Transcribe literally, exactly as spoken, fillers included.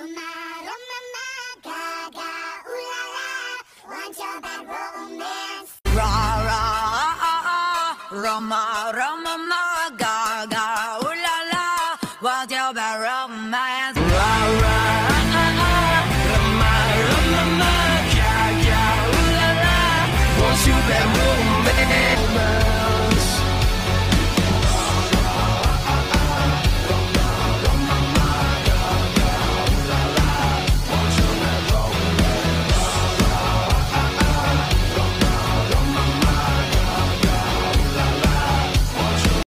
Roma, Roma, ma, gaga, ooh la la, want your bad romance. Ra ra ah ah ah, Roma Roma ma ga